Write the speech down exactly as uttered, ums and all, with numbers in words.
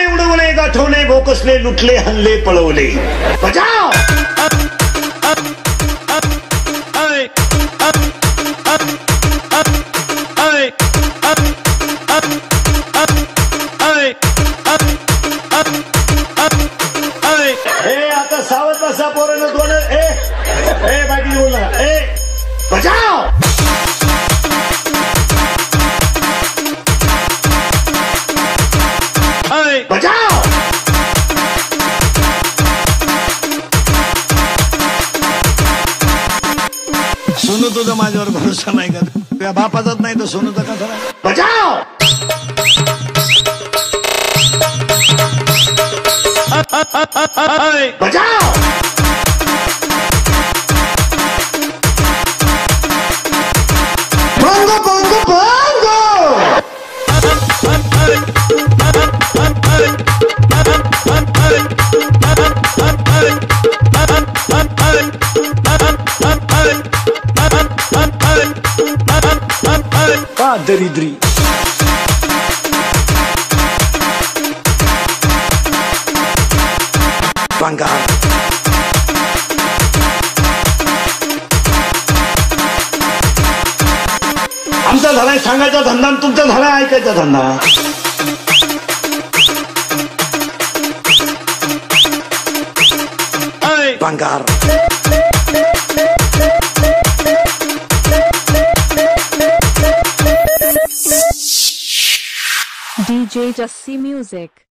विमाने उडवले, गाठवले, भोकसले, लुटले, हल्ले, पळवले. बजाव. ए आता सावध बसा पोरांनो. दोन ए ए बाकी बोल ना. ए बजाव. बजाव. सोनू तुझा माझ्यावर भरोसा नाही का? तुझ्या बापाचाच नाही तर सोनूचा कसा नाही? बजाव. बजाव. bongo bongo bongo. Ah, दरिद्री. Bengal. आमचा झालाय सांगायचा धंदा, तुमचा झालाय ऐकायचा धंदा. Bengal. D J Jassi Music.